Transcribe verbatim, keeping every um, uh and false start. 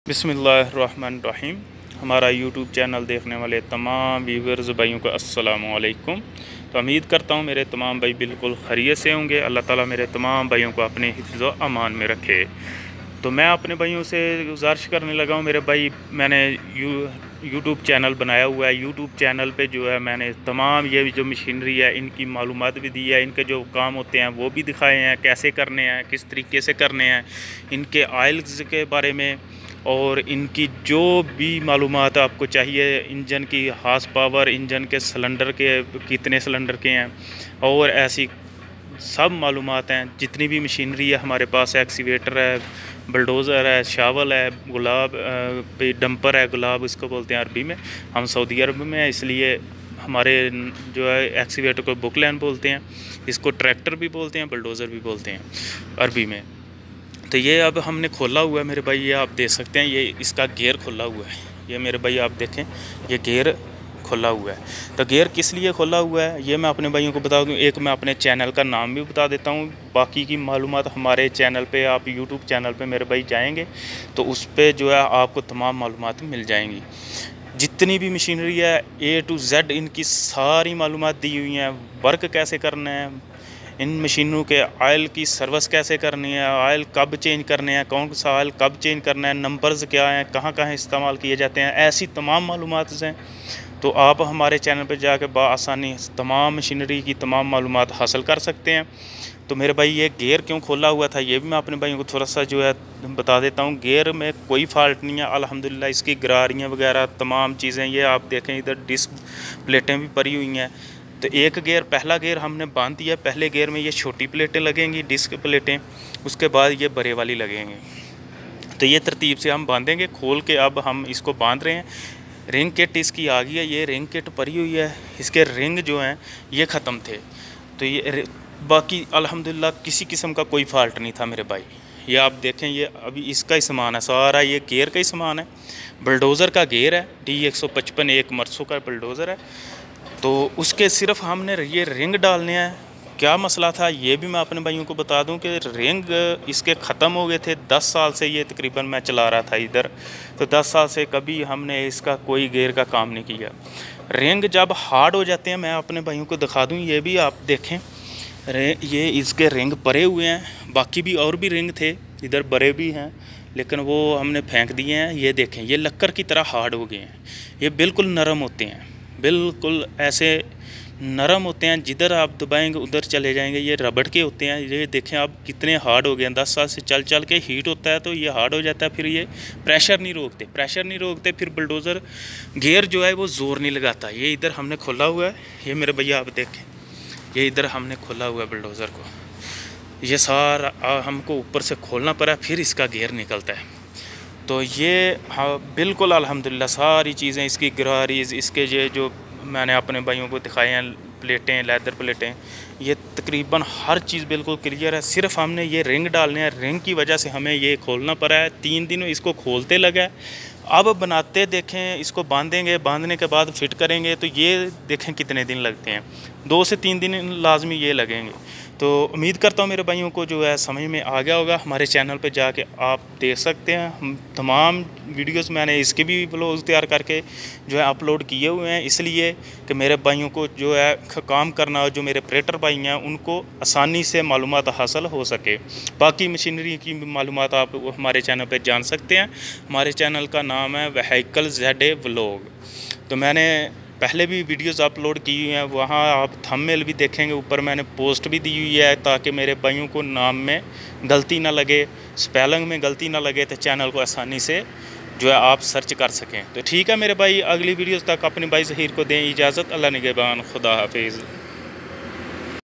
बिस्मिल्लाहिर्रहमानिर्रहीम। हमारा YouTube channel देखने वाले तमाम व्यूवर्स भाइयों को अस्सलामु अलैकुम। तो उम्मीद करता हूँ मेरे तमाम भाई बिल्कुल खैरियत से होंगे। अल्लाह ताला मेरे तमाम भाइयों को अपने हिफ्ज़ व अमान में रखे। तो मैं अपने भाइयों से गुजारिश करने लगा हूँ, मेरे भाई मैंने यू यूट्यूब चैनल बनाया हुआ है। यूट्यूब चैनल पे जो है मैंने तमाम ये जो मशीनरी है इनकी मालूमात भी दी है, इनके जो काम होते हैं वो भी दिखाए हैं, कैसे करने हैं, किस तरीके से करने हैं, इनके आयल्स के बारे में और इनकी जो भी मालूमात आपको चाहिए, इंजन की हार्स पावर, इंजन के सिलेंडर के कितने सिलेंडर के हैं और ऐसी सब मालूमात हैं। जितनी भी मशीनरी है हमारे पास, एक्सीवेटर है, बुलडोज़र है, शावल है, गुलाब पे डंपर है, गुलाब इसको बोलते हैं अरबी में। हम सऊदी अरब में हैं इसलिए हमारे जो है एक्सीवेटर को बुकलैन बोलते हैं, इसको ट्रैक्टर भी बोलते हैं, बुलडोज़र भी बोलते हैं अरबी में। तो ये अब हमने खोला हुआ है मेरे भाई, ये आप देख सकते हैं, ये इसका गेयर खोला हुआ है। ये मेरे भाई आप देखें, ये गेयर खोला हुआ है। तो गेयर किस लिए खोला हुआ है ये मैं अपने भाइयों को बता दूं। एक मैं अपने चैनल का नाम भी बता देता हूं। बाकी की मालूमात हमारे चैनल पे, आप यूट्यूब चैनल पे मेरे भाई जाएंगे तो उस पर जो है आपको तमाम मालूमात मिल जाएंगी। जितनी भी मशीनरी है ए टू जेड इनकी सारी मालूमात दी हुई हैं। वर्क कैसे करना है, इन मशीनों के ऑयल की सर्विस कैसे करनी है, ऑयल कब चेंज करने हैं, कौन सा ऑयल कब चेंज करना है, नंबर्स क्या हैं, कहाँ कहाँ इस्तेमाल किए जाते हैं, ऐसी तमाम मालूमात हैं। तो आप हमारे चैनल पर जाकर बआसानी तमाम मशीनरी की तमाम मालूमात हासिल कर सकते हैं। तो मेरे भाई ये गेयर क्यों खोला हुआ था ये भी मैं अपने भाइयों को थोड़ा सा जो है बता देता हूँ। गेयर में कोई फ़ाल्ट नहीं है अल्हम्दुलिल्लाह। इसकी गरारियाँ वगैरह तमाम चीज़ें, ये आप देखें इधर डिस्क प्लेटें भी पड़ी हुई हैं। तो एक गेयर, पहला गेयर हमने बांध दिया। पहले गेयर में ये छोटी प्लेटें लगेंगी, डिस्क प्लेटें, उसके बाद ये बड़े वाली लगेंगी। तो ये तरतीब से हम बांधेंगे। खोल के अब हम इसको बांध रहे हैं। रिंग किट इसकी आ गई है, ये रिंग किट पड़ी हुई है। इसके रिंग जो हैं ये ख़त्म थे, तो ये बाकी अल्हम्दुलिल्लाह किसी किस्म का कोई फ़ाल्ट नहीं था मेरे भाई। ये आप देखें, ये अभी इसका ही सामान है सारा, ये गेयर का ही सामान है। बुलडोज़र का गेयर है, डी एक सौ पचपन एक मरसों का बुलडोज़र है। तो उसके सिर्फ हमने ये रिंग डालने हैं। क्या मसला था ये भी मैं अपने भाइयों को बता दूं कि रिंग इसके ख़त्म हो गए थे। दस साल से ये तकरीबन मैं चला रहा था इधर, तो दस साल से कभी हमने इसका कोई गेयर का काम नहीं किया। रिंग जब हार्ड हो जाते हैं, मैं अपने भाइयों को दिखा दूं, ये भी आप देखें, ये इसके रिंग परे हुए हैं। बाकी भी और भी रिंग थे इधर, बड़े भी हैं, लेकिन वो हमने फेंक दिए हैं। ये देखें, ये लक्कर की तरह हार्ड हो गए हैं। ये बिल्कुल नरम होते हैं, बिल्कुल ऐसे नरम होते हैं, जिधर आप दबाएंगे उधर चले जाएंगे। ये रबड़ के होते हैं। ये देखें आप कितने हार्ड हो गए हैं। दस साल से चल चल के हीट होता है तो ये हार्ड हो जाता है। फिर ये प्रेशर नहीं रोकते, प्रेशर नहीं रोकते फिर बुलडोज़र गियर जो है वो ज़ोर नहीं लगाता। ये इधर हमने खोला हुआ है, ये मेरे भैया आप देखें, ये इधर हमने खोला हुआ है बुलडोज़र को। ये सारा हमको ऊपर से खोलना पड़ा, फिर इसका गियर निकलता है। तो ये हाँ बिल्कुल अल्हम्दुलिल्लाह सारी चीज़ें, इसकी गरारीज, इसके ये जो मैंने अपने भाइयों को दिखाए हैं प्लेटें, लेदर प्लेटें, ये तकरीबन हर चीज़ बिल्कुल क्लियर है। सिर्फ हमने ये रिंग डालने हैं, रिंग की वजह से हमें ये खोलना पड़ा है। तीन दिन इसको खोलते लगा है। अब बनाते देखें, इसको बांधेंगे, बांधने के बाद फिट करेंगे तो ये देखें कितने दिन लगते हैं। दो से तीन दिन लाजमी ये लगेंगे। तो उम्मीद करता हूँ मेरे भाइयों को जो है समझ में आ गया होगा। हमारे चैनल पे जाके आप देख सकते हैं, हम तमाम वीडियोस मैंने इसके भी ब्लॉग तैयार करके जो है अपलोड किए हुए हैं, इसलिए कि मेरे भाइयों को जो है काम करना, जो मेरे ऑपरेटर भाई हैं उनको आसानी से मालूमात हासिल हो सके। बाकी मशीनरी की मालूमात आप हमारे चैनल पर जान सकते हैं। हमारे चैनल का नाम है व्हीकल जेड ए व्लॉग। तो मैंने पहले भी वीडियोस अपलोड की हुई हैं, वहाँ आप थंबनेल भी देखेंगे, ऊपर मैंने पोस्ट भी दी हुई है ताकि मेरे भाइयों को नाम में गलती ना लगे, स्पेलिंग में गलती ना लगे, तो चैनल को आसानी से जो है आप सर्च कर सकें। तो ठीक है मेरे भाई, अगली वीडियोस तक अपने भाई ज़हीर को दें इजाज़त। अल्लाह निगहबान, खुदा हाफिज़।